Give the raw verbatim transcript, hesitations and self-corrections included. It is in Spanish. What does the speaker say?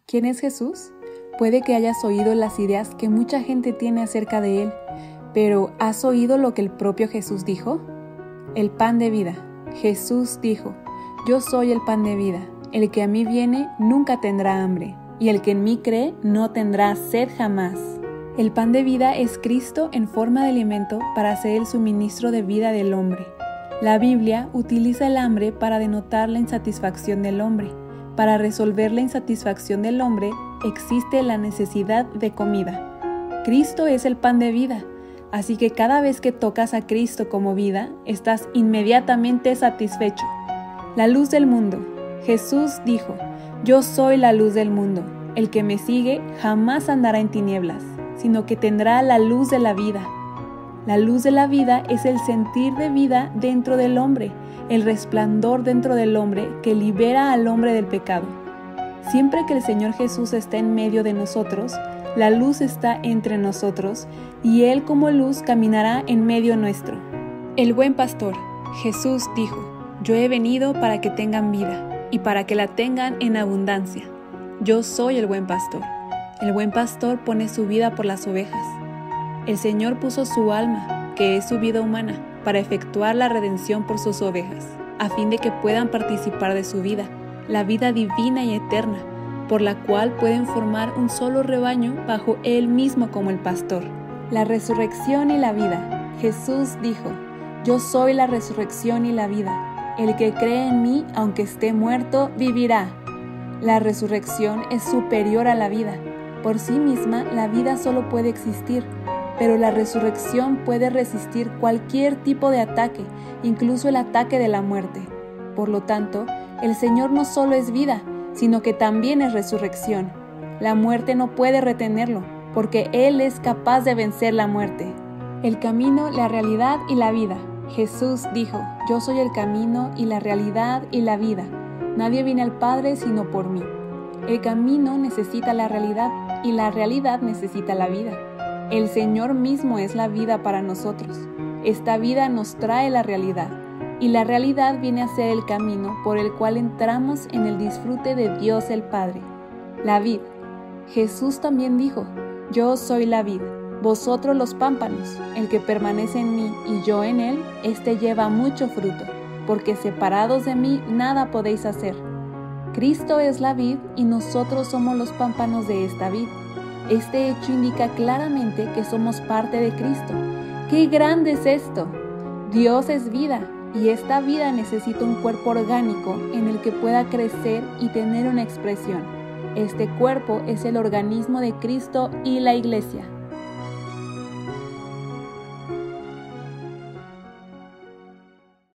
¿Quién es Jesús? Puede que hayas oído las ideas que mucha gente tiene acerca de Él, pero ¿has oído lo que el propio Jesús dijo? El pan de vida. Jesús dijo, yo soy el pan de vida. El que a mí viene nunca tendrá hambre, y el que en mí cree no tendrá sed jamás. El pan de vida es Cristo en forma de alimento para ser el suministro de vida del hombre. La Biblia utiliza el hambre para denotar la insatisfacción del hombre. Para resolver la insatisfacción del hombre, existe la necesidad de comida. Cristo es el pan de vida, así que cada vez que tocas a Cristo como vida, estás inmediatamente satisfecho. La luz del mundo. Jesús dijo, yo soy la luz del mundo. El que me sigue jamás andará en tinieblas, sino que tendrá la luz de la vida. La luz de la vida es el sentir de vida dentro del hombre, el resplandor dentro del hombre que libera al hombre del pecado. Siempre que el Señor Jesús está en medio de nosotros, la luz está entre nosotros y Él como luz caminará en medio nuestro. El buen pastor, Jesús dijo, yo he venido para que tengan vida y para que la tengan en abundancia. Yo soy el buen pastor. El buen pastor pone su vida por las ovejas. El Señor puso su alma, que es su vida humana, para efectuar la redención por sus ovejas, a fin de que puedan participar de su vida, la vida divina y eterna, por la cual pueden formar un solo rebaño bajo Él mismo como el pastor. La resurrección y la vida. Jesús dijo, yo soy la resurrección y la vida. El que cree en mí, aunque esté muerto, vivirá. La resurrección es superior a la vida. Por sí misma, la vida solo puede existir, pero la resurrección puede resistir cualquier tipo de ataque, incluso el ataque de la muerte. Por lo tanto, el Señor no solo es vida, sino que también es resurrección. La muerte no puede retenerlo, porque Él es capaz de vencer la muerte. El camino, la realidad y la vida. Jesús dijo, yo soy el camino y la realidad y la vida. Nadie viene al Padre sino por mí. El camino necesita la realidad y la realidad necesita la vida. El Señor mismo es la vida para nosotros. Esta vida nos trae la realidad, y la realidad viene a ser el camino por el cual entramos en el disfrute de Dios el Padre. La vid. Jesús también dijo, yo soy la vid, vosotros los pámpanos. El que permanece en mí y yo en él, éste lleva mucho fruto, porque separados de mí nada podéis hacer. Cristo es la vid y nosotros somos los pámpanos de esta vid. Este hecho indica claramente que somos parte de Cristo. ¡Qué grande es esto! Dios es vida, y esta vida necesita un cuerpo orgánico en el que pueda crecer y tener una expresión. Este cuerpo es el organismo de Cristo y la Iglesia.